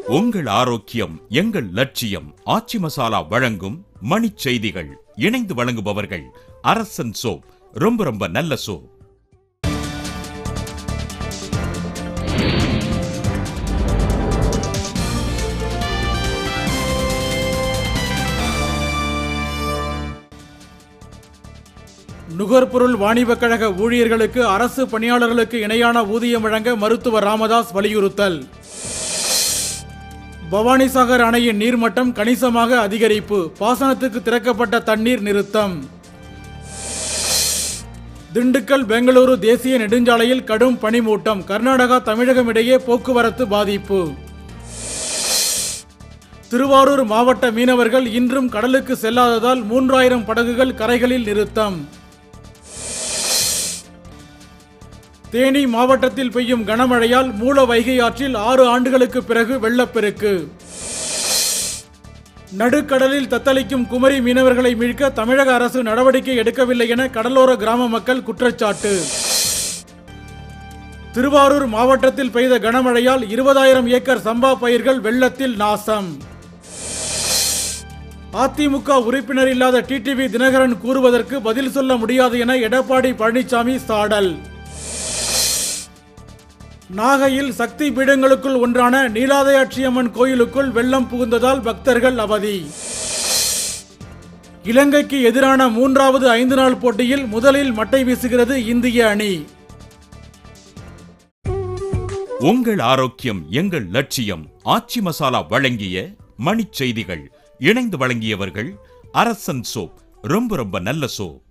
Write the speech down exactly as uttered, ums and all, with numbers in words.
உங்கள் ஆரோக்கியம் எங்கள் லட்சியம். ஆச்சி மசாலா வழங்கும் மணிச் செய்திகள். இணைந்து வழங்குபவர்கள் அரசன் சோப். ரொம்ப ரொம்ப நல்ல சோப். நுகர்பொருள் வாணிபக் கழக ஊழியர்களுக்கு அரசு பணியாளர்களுக்கு இணையான ஊதியம் வழங்க மருத்துவர் ராமதாஸ் வலியுறுத்தல். பவானிசாகர் அணையின் நீர்மட்டம் கணிசமாக அதிகரிப்பு. பாசனத்துக்கு திறக்கப்பட்ட தண்ணீர் நிறுத்தம். திண்டுக்கல் பெங்களூரு தேசிய நெடுஞ்சாலையில் கடும் பனிமூட்டம். கர்நாடகா தமிழகம் இடையே போக்குவரத்து பாதிப்பு. திருவாரூர் மாவட்ட மீனவர்கள் இன்றும் கடலுக்கு செல்லாததால் மூன்றாயிரம் படகுகள் கரைகளில் நிறுத்தம். தேனி மாவட்டத்தில் பெய்யும் கனமழையால் மூல வைகை ஆற்றில் ஆறு ஆண்டுகளுக்கு பிறகு வெள்ளப்பெருக்கு. நடுக்கடலில் தத்தளிக்கும் குமரி மீனவர்களை மீட்க தமிழக அரசு நடவடிக்கை எடுக்கவில்லை என கடலோர கிராம மக்கள் குற்றச்சாட்டு. திருவாரூர் மாவட்டத்தில் பெய்த கனமழையால் இருபதாயிரம் ஏக்கர் சம்பா பயிர்கள் வெள்ளத்தில் நாசம். அதிமுக உறுப்பினர் இல்லாத டிடிவி தினகரன் கூறுவதற்கு பதில் சொல்ல முடியாது என எடப்பாடி பழனிசாமி சாடல். நாகையில் சக்தி பீடங்களுக்குள் ஒன்றான நீலாதயாட்சியம்மன் கோயிலுக்குள் வெள்ளம் புகுந்ததால் பக்தர்கள் அவதி. இலங்கைக்கு எதிரான மூன்றாவது ஐந்து நாள் போட்டியில் முதலில் மட்டை வீசுகிறது இந்திய அணி. உங்கள் ஆரோக்கியம் எங்கள் லட்சியம். ஆச்சி மசாலா வழங்கிய மணிச் செய்திகள். இணைந்து வழங்கியவர்கள் அரசன் சோப். ரொம்ப ரொம்ப நல்ல சோப்.